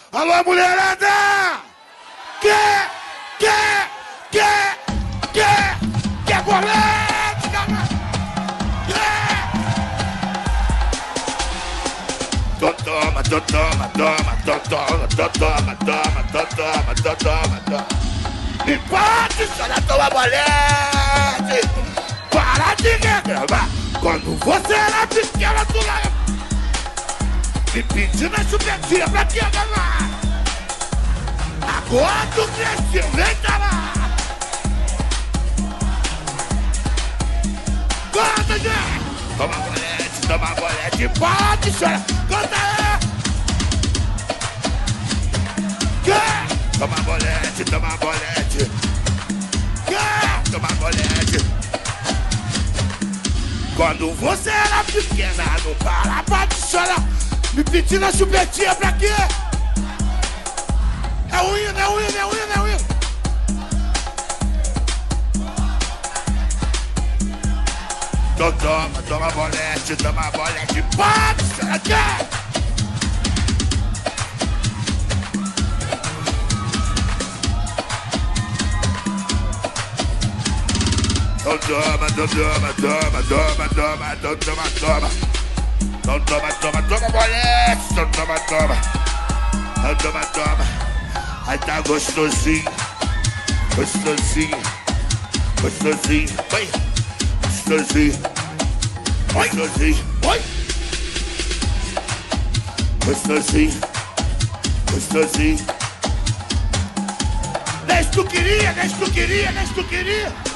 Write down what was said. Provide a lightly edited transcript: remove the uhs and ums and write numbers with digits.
Alô, mulherada! Quer bolete, galera! Toma. E pode chorar, toma bolete! Para de reclamar! Quando você era pequena, tu lá me pedindo a chupetinha pra que agarrar. Agora tu cresceu, vem cá lá. Canta, gente! Toma bolete, pode chorar. Canta aí! Quer? Toma bolete. Quer? Toma bolete. Quando você era pequena, não parava de chorar. Me pedindo a chupetinha pra quê? É o hino. Então toma bolete, pode chorar, quer? Então toma bolete, então toma. Aí tá gostosinho. Oi. Gostosinho. Deixa tu queria.